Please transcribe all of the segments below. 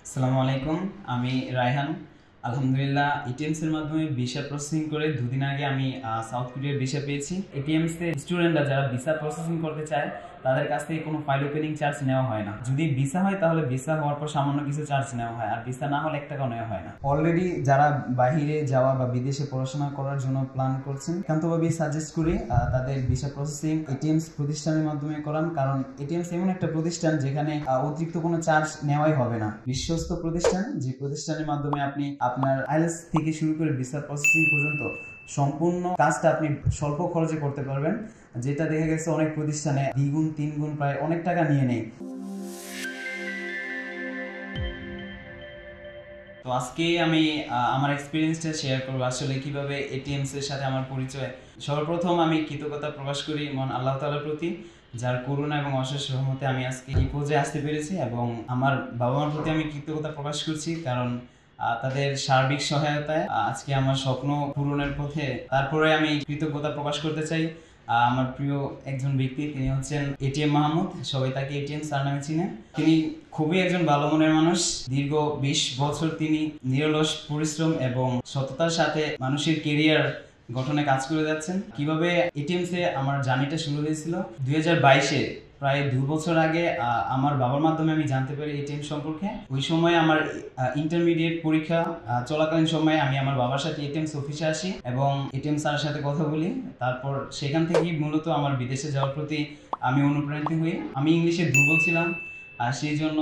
আসসালামু আলাইকুম। আমি রায়হান। আলহামদুলিল্লাহ এটিএমস এর মাধ্যমে ভিসা প্রসেসিং করে দুদিন আগে আমি সাউথ কোরিয়ার ভিসা পেয়েছি। এটিএমস এর স্টুডেন্টরা যারা ভিসা প্রসেসিং করতে চায় তাদের কাছ থেকে কোনো ফাইল ওপেনিং চার্জ নেওয়া হয় না। যদি ভিসা হয় তাহলে ভিসা হওয়ার পর সামান্য কিছু চার্জ নেওয়া হয়, আর ভিসা না হলে 1 টাকাও নেওয়া হয় না। অলরেডি যারা বাহিরে যাওয়া বা বিদেশে পড়াশোনা করার জন্য প্ল্যান করছেন, একান্তভাবে সাজেস্ট করি তাদের ভিসা প্রসেসিং এটিএমস প্রতিষ্ঠানের মাধ্যমে করান। কারণ এটিএমস এমন একটা প্রতিষ্ঠান যেখানে অতিরিক্ত কোনো চার্জ নেওয়াই হবে না। বিশ্বস্ত প্রতিষ্ঠান, যে প্রতিষ্ঠানের মাধ্যমে আপনি আপনার আইএলটিএস থেকে শুরু করে ভিসা প্রসেসিং পর্যন্ত সম্পূর্ণ কাজটা আপনি স্বল্প খরচে করতে পারবেন, যেটা দেখা গেছে অনেক প্রতিষ্ঠানে দ্বিগুণ তিনগুণ প্রায় অনেক টাকা নিয়ে নেয়। তো আজকে আমি আমার এক্সপিরিয়েন্সটা শেয়ার করবো, আসলে কিভাবে এটিএমস এর সাথে আমার পরিচয়। সর্বপ্রথম আমি কৃতজ্ঞতা প্রকাশ করি মহান আল্লাহ তাআলার প্রতি, যার করুণা এবং অশেষ রহমতে আমি আজকে এই পর্যায়ে আসতে পেরেছি। এবং আমার বাবা মার প্রতি আমি কৃতজ্ঞতা প্রকাশ করছি, কারণ তাদের সার্বিক সহায়তায় আজকে আমার স্বপ্ন পূরণের পথে। তারপরে আমি কৃতজ্ঞতা প্রকাশ করতে চাই আমার প্রিয় একজন ব্যক্তি, তিনি হচ্ছেন এটিএম মাহমুদ, সবাই তাকে এটিএম স্যার নামে চিনে। তিনি খুবই একজন ভালো মনের মানুষ। দীর্ঘ 20 বছর তিনি নিরলস পরিশ্রম এবং সততার সাথে মানুষের কেরিয়ার গঠনে কাজ করে যাচ্ছেন। কিভাবে এটিএমস এ আমার জার্নিটা শুরু হয়েছিল 2022-এ, প্রায় 2 বছর আগে আমার বাবার মাধ্যমে আমি জানতে পারি এটিএম সম্পর্কে। ওই সময় আমার ইন্টারমিডিয়েট পরীক্ষা চলাকালীন সময়ে আমি আমার বাবার সাথে এটিএমস অফিসে আসি এবং এটিএম স্যারের সাথে কথা বলি। তারপর সেখান থেকেই মূলত আমার বিদেশে যাওয়ার প্রতি আমি অনুপ্রাণিত হই। আমি ইংলিশে দুর্বল ছিলাম, আর সেই জন্য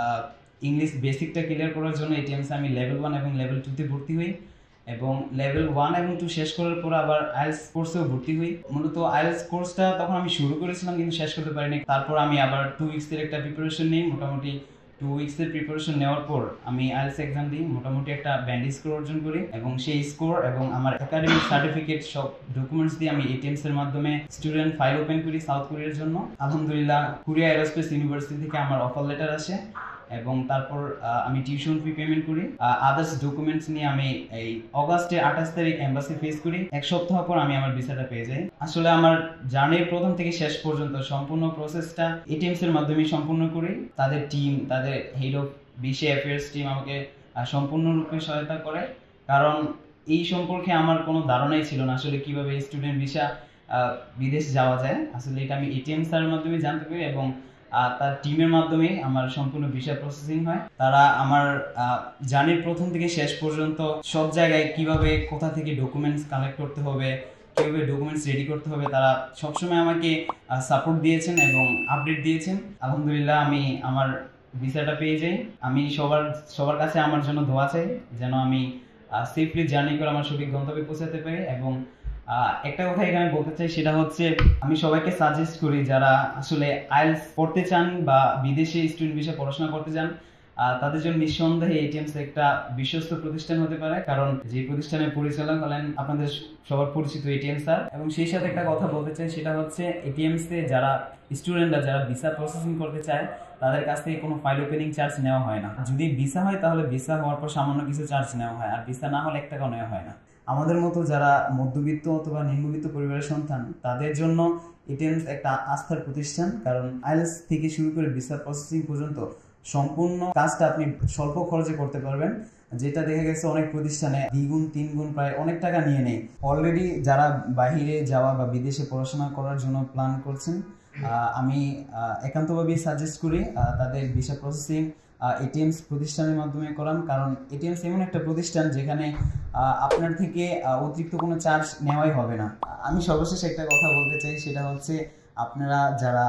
ইংলিশ বেসিকটা ক্লিয়ার করার জন্য এটিএমসে আমি লেভেল 1 এবং লেভেল 2-তে ভর্তি হই, এবং লেভেল 1 এবং 2 শেষ করার পর আবার আইএলটিএস কোর্সেও ভর্তি হই। মূলত আইএলটিএস কোর্সটা তখন আমি শুরু করেছিলাম কিন্তু শেষ করতে পারিনি। তারপর আমি আবার 2 উইকসের একটা প্রিপারেশন নিই। মোটামুটি 2 উইকসের প্রিপারেশন নেওয়ার পর আমি আইএলটিএস এক্সাম দিই, মোটামুটি একটা ব্যান্ড স্কোর অর্জন করি, এবং সেই স্কোর এবং আমার একাডেমিক সার্টিফিকেট সব ডকুমেন্টস দিয়ে আমি এটিএমস এর মাধ্যমে স্টুডেন্ট ফাইল ওপেন করি সাউথ কোরিয়ার জন্য। আলহামদুলিল্লাহ কোরিয়া এরোস্পেস ইউনিভার্সিটি থেকে আমার অফার লেটার আসে, এবং তারপর আমি টিউশন ফি পেমেন্ট করি। আদার্স ডকুমেন্টস নিয়ে আমি এই অগাস্টের 28 তারিখ এম্বাসি ফেস করি। 1 সপ্তাহ পর আমি আমার ভিসাটা পেয়ে যাই। আসলে আমার জার্নির প্রথম থেকে শেষ পর্যন্ত সম্পূর্ণ প্রসেসটা এটিএমস এর মাধ্যমে সম্পূর্ণ করি। তাদের টিম, তাদের head of visa affairs team আমাকে সম্পূর্ণরূপে সহায়তা করে, কারণ এই সম্পর্কে আমার কোনো ধারণাই ছিল না আসলে কিভাবে স্টুডেন্ট ভিসা বিদেশ যাওয়া যায়। আসলে এটা আমি এটিএম স্যারের মাধ্যমে জানতে পারি, এবং তার টিমের মাধ্যমে আমার সম্পূর্ণ ভিসা প্রসেসিং হয়। তারা আমার জার্নির প্রথম থেকে শেষ পর্যন্ত সব জায়গায় কিভাবে কোথা থেকে ডকুমেন্টস কালেক্ট করতে হবে, কিভাবে ডকুমেন্টস রেডি করতে হবে, তারা সবসময় আমাকে সাপোর্ট দিয়েছেন এবং আপডেট দিয়েছেন। আলহামদুলিল্লাহ আমি আমার ভিসাটা পেয়ে যাই। আমি সবার কাছে আমার জন্য দোয়া চাই, যেন আমি সেফলি জার্নি করে আমার সঠিক গন্তব্যে পৌঁছাতে পারি। এবং একটা কথা এখানে বলতে চাই, সেটা হচ্ছে আমি সবাইকে সাজেস্ট করি যারা আসলে আইএলটিএস পড়তে চান বা বিদেশে স্টুডেন্ট ভিসা পড়াশোনা করতে চান, তাদের জন্য নিঃসন্দেহে এটিএমস একটা বিশ্বস্ত প্রতিষ্ঠান হতে পারে, কারণ যে প্রতিষ্ঠানের পরিচালক হলেন আপনাদের সবার পরিচিত এটিএম স্যার। এবং সেই সাথে একটা কথা বলতে চাই, সেটা হচ্ছে এটিএমস এ যারা স্টুডেন্টরা যারা ভিসা প্রসেসিং করতে চায় তাদের কাছ থেকে কোনো ফাইল ওপেনিং চার্জ নেওয়া হয় না। যদি ভিসা হয় তাহলে ভিসা হওয়ার পর সামান্য কিছু চার্জ নেওয়া হয়, আর ভিসা না হলে 1 টাকাও নেওয়া হয় না। আমাদের মতো যারা মধ্যবিত্ত অথবা নিম্নবিত্ত পরিবারের সন্তান, তাদের জন্য এটিএমস একটা আস্থার প্রতিষ্ঠান, কারণ আইএলটিএস থেকে শুরু করে ভিসা প্রসেসিং পর্যন্ত সম্পূর্ণ কাজটা আপনি স্বল্প খরচে করতে পারবেন, যেটা দেখা গেছে অনেক প্রতিষ্ঠানে দ্বিগুণ তিনগুণ প্রায় অনেক টাকা নিয়ে নেয়। অলরেডি যারা বাহিরে যাওয়া বা বিদেশে পড়াশোনা করার জন্য প্ল্যান করছেন, আমি একান্তভাবেই সাজেস্ট করি তাদের ভিসা প্রসেসিং এটিএমস প্রতিষ্ঠানের মাধ্যমে করান। কারণ এটিএমস এমন একটা প্রতিষ্ঠান যেখানে আপনার থেকে অতিরিক্ত কোনো চার্জ নেওয়াই হবে না। আমি সর্বশেষ একটা কথা বলতে চাই, সেটা হচ্ছে আপনারা যারা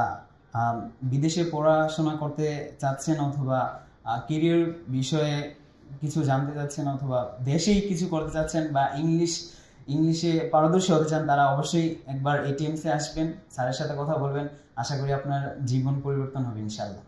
বিদেশে পড়াশোনা করতে চাচ্ছেন অথবা কেরিয়ার বিষয়ে কিছু জানতে চাচ্ছেন অথবা দেশেই কিছু করতে চাচ্ছেন বা ইংলিশে পারদর্শী হতে চান, তারা অবশ্যই একবার এটিএমসে আসবেন, স্যারের সাথে কথা বলবেন। আশা করি আপনার জীবন পরিবর্তন হবে ইনশাআল্লাহ।